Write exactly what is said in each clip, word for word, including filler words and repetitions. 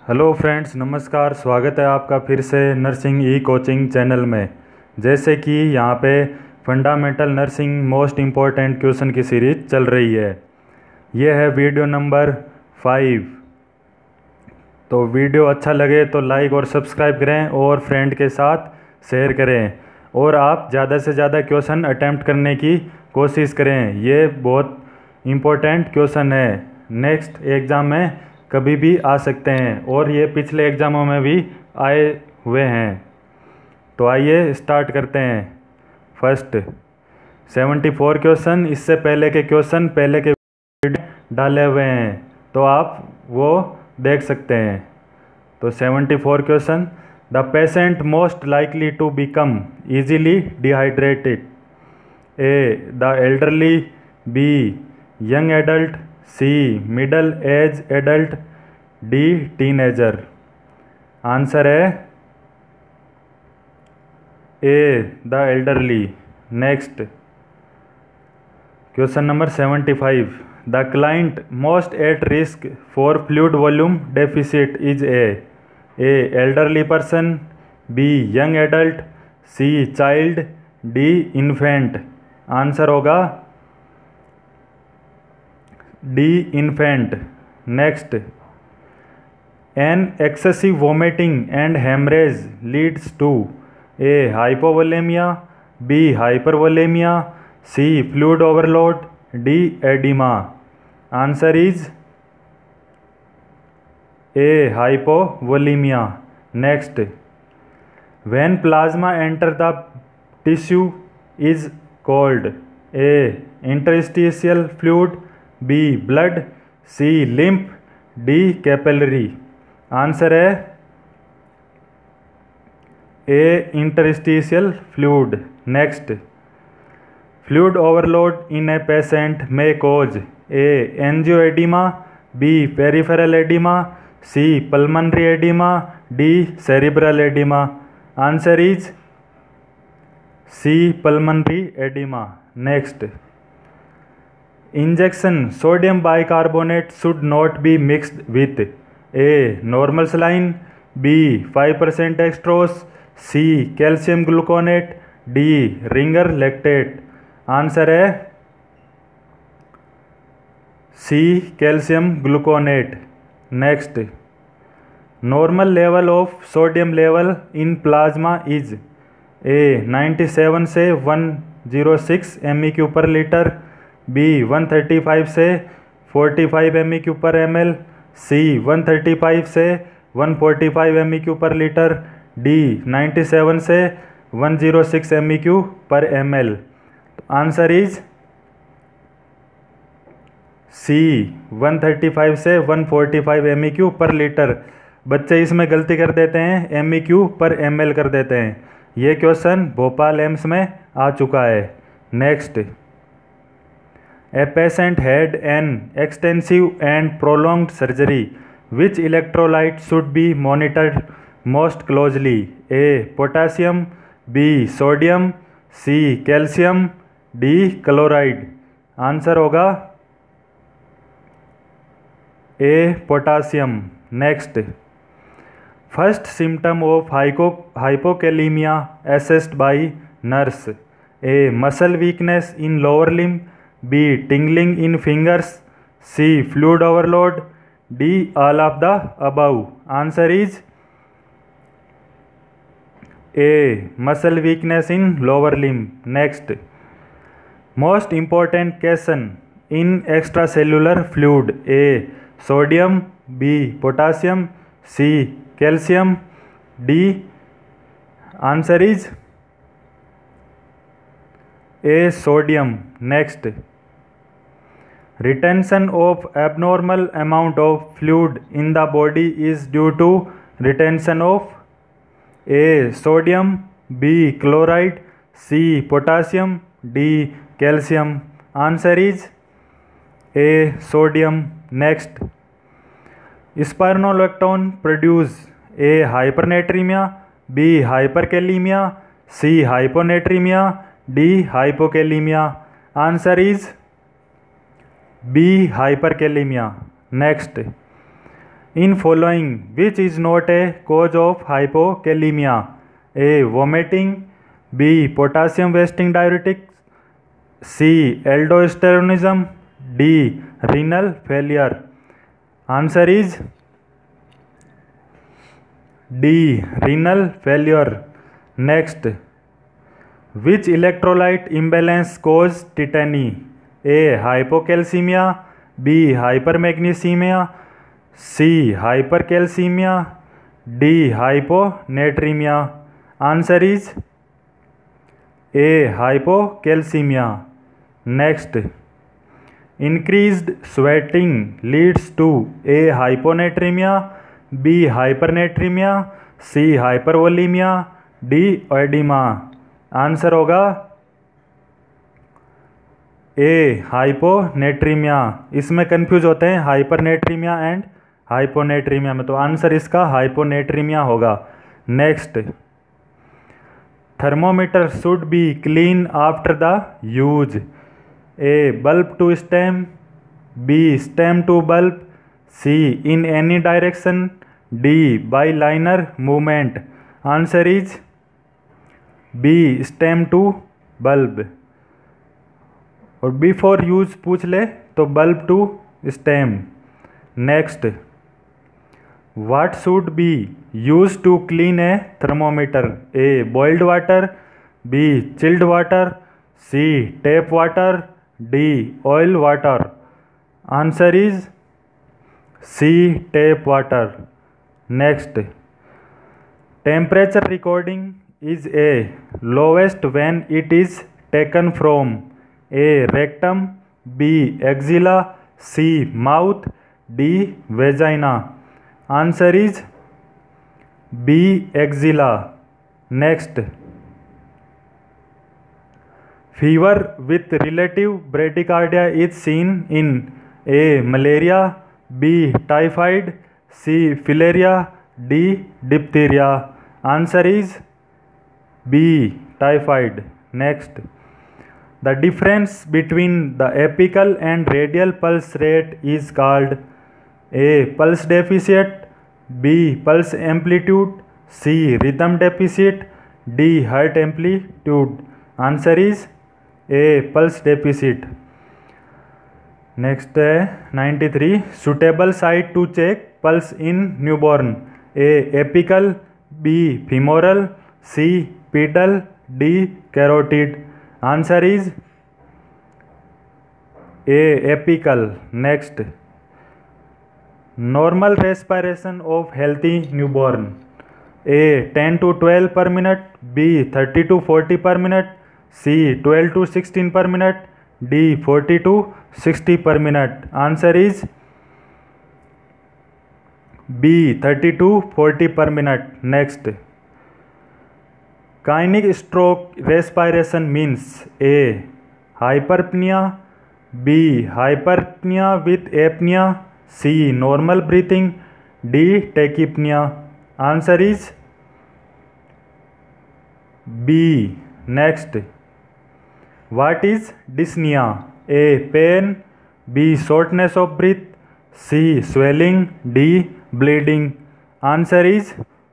Hello friends, नमस्कार। स्वागत है आपका फिर से नर्सिंग ई कोचिंग चैनल में। जैसे कि यहाँ पे fundamental nursing most important question की सीरीज चल रही है। ये है वीडियो नंबर फाइव। तो वीडियो अच्छा लगे तो लाइक और सब्सक्राइब करें और फ्रेंड के साथ शेयर करें, और आप ज़्यादा से ज़्यादा क्वेश्चन अटैम्प्ट करने की कोशिश करें। ये बहुत इम्पोर्टेंट क्वेश्चन है, नेक्स्ट एग्ज़ाम में कभी भी आ सकते हैं, और ये पिछले एग्ज़ामों में भी आए हुए हैं। तो आइए स्टार्ट करते हैं। फर्स्ट सेवेंटी फोर क्वेश्चन, इससे पहले के क्वेश्चन पहले के वीडियो डाले हुए हैं, तो आप वो देख सकते हैं। तो seventy four question, the patient most likely to become easily dehydrated, a the elderly, b young adult, c middle age adult, d teenager. Answer है a the elderly. Next question number seventy five, the client most at risk for fluid volume deficit is a a elderly person, b young adult, c child, d infant. Answer होगा d infant. Next, an excessive vomiting and hemorrhage leads to A hypovolemia, b hypervolemia, c fluid overload, d edema. Answer is a hypovolemia. Next, when plasma enter the tissue is called a interstitial fluid, b blood, c lymph, d capillary. Answer है a interstitial fluid. Next, fluid overload in a patient में cause a angioedema, b peripheral edema, c pulmonary edema, d cerebral edema. Answer is c pulmonary edema. Next, injection sodium bicarbonate should not be mixed with a normal saline, b five percent dextrose, c calcium gluconate, d Ringer lactate. Answer है c calcium gluconate. Next, normal level of sodium level in plasma is a ninety seven से one zero six m e q per litre, b one thirty five से forty five m e q per m l, c one thirty five से one forty five m e q per litre, d ninety seven से one zero six m e q per m l. Answer is c one thirty five से one forty five m e q per litre. बच्चे इसमें गलती कर देते हैं, m e q per m l कर देते हैं। ये क्वेश्चन भोपाल एम्स में आ चुका है। Next, A patient had an extensive and prolonged surgery. Which electrolyte should be monitored most closely? A. Potassium, B. Sodium, C. Calcium, D. Chloride. Answer होगा A. Potassium. Next, first symptom of hypo hypokalemia assessed by nurse. A. Muscle weakness in lower limb, B. tingling in fingers, C. fluid overload, D. all of the above. Answer is A. muscle weakness in lower limb. Next, most important question in extracellular fluid. A. sodium, B. potassium, C. calcium, D. Answer is A. sodium. Next, retention of abnormal amount of fluid in the body is due to retention of A. sodium, B. chloride, C. potassium, D. calcium. Answer is A. sodium. Next, spironolactone produce A. hypernatremia, B. hyperkalemia, C. hyponatremia, D. hypokalemia. Answer is B. hyperkalemia. Next, In following, which is not a cause of hypokalemia? A. Vomiting. B. Potassium wasting diuretics. C. Aldosteronism. D. Renal failure. Answer is D. Renal failure. Next, which electrolyte imbalance cause tetany? A. Hypocalcemia. B. Hypermagnesemia. C. Hypercalcemia. D. Hyponatremia. Answer is A. Hypocalcemia. Next, increased sweating leads to A. Hyponatremia. B. Hypernatremia. C. Hypervolemia. D. edema. Answer होगा a. Hyponatraemia. इसमें confuse होते हैं हाइपरनेट्रीमिया and hyponatraemia में, तो answer इसका hyponatremia होगा. Next, thermometer should be clean after the use. A. Bulb to stem. B. Stem to bulb. C. In any direction. D. By linear movement. Answer is b. Stem to bulb. और before use पूछ ले तो bulb to stem. Next, what should be use to clean a thermometer. A. Boiled water. B. Chilled water. C. Tap water. D. Oil water. Answer is c. Tap water. Next, temperature recording is a lowest when it is taken from A. rectum. B. axilla. C. mouth. D. vagina. Answer is B. axilla. Next, fever with relative bradycardia is seen in A. malaria. B. typhoid. C. filaria. D. diphtheria. Answer is B. typhoid. Next, the difference between the apical and radial pulse rate is called A. pulse deficit. B. pulse amplitude. C. rhythm deficit. D. heart amplitude. Answer is A. pulse deficit. Next, ninety-three, suitable site to check pulse in newborn. A. apical. B. femoral. C. pedal. D. carotid. Answer is A. apical. Next, normal respiration of healthy newborn. A. ten to twelve per minute. B. thirty to forty per minute. C. twelve to sixteen per minute. D. forty to sixty per minute. Answer is B. thirty to forty per minute. Next, Kynic stroke respiration means A. hyperpnea. B. hyperpnea with apnea. C. normal breathing. D. tachypnea. Answer is B. Next, what is dyspnea? A. pain. B. shortness of breath. C. swelling. D. bleeding. Answer is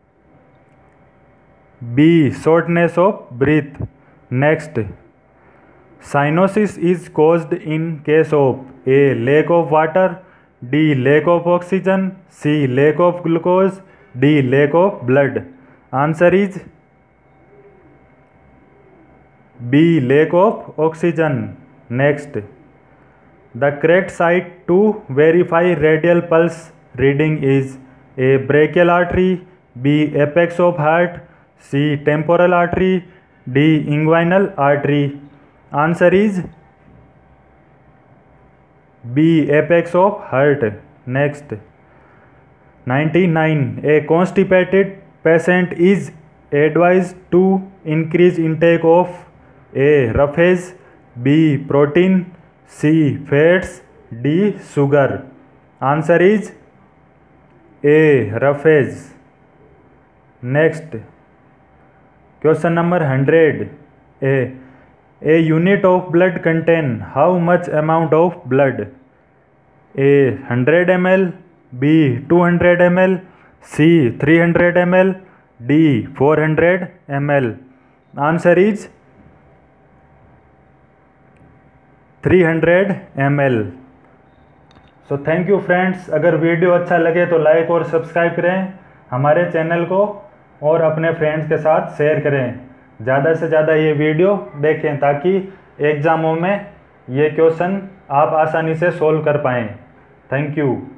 B. shortness of breath. Next, cyanosis is caused in case of A. lack of water. D. lack of oxygen. C. lack of glucose. D. lack of blood. Answer is B. lack of oxygen. Next, the correct site to verify radial pulse reading is A. brachial artery. B. apex of heart. C. temporal artery. D. inguinal artery. Answer is B. apex of heart. Next, ninety-nine, a constipated patient is advised to increase intake of A. roughage. B. protein. C. fats. D. sugar. Answer is A. roughage. Next, question number one hundred. A. A unit of blood contain how much amount of blood? A. one hundred milliliters. B two hundred m l, c three hundred m l, d four hundred m l. Answer is three hundred m l. So thank you friends, अगर video अच्छा लगे तो like और subscribe करें हमारे channel को और अपने फ्रेंड्स के साथ शेयर करें। ज़्यादा से ज़्यादा ये वीडियो देखें ताकि एग्ज़ामों में ये क्वेश्चन आप आसानी से सोल्व कर पाएँ। Thank you.